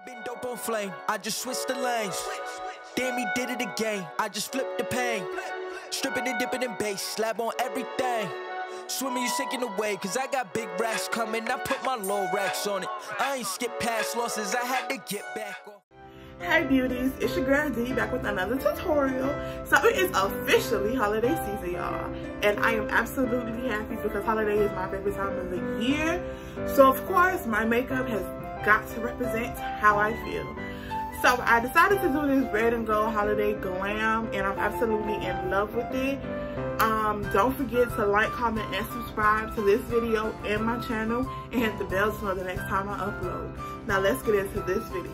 Been dope on flame, I just switched the lanes. Damn, he did it again, I just flipped the pain. Stripping and dipping in bass, slab on everything. Swimming, you sinking away, cause I got big racks coming. I put my low racks on it. I ain't skip past losses, I had to get back on. Hey beauties, it's your girl D back with another tutorial. So it is officially holiday season, y'all, and I am absolutely happy because holiday is my favorite time of the year. So of course my makeup has got to represent how I feel. So I decided to do this red and gold holiday glam, and I'm absolutely in love with it. Don't forget to like, comment, and subscribe to this video and my channel, and hit the bell to know the next time I upload. Now let's get into this video.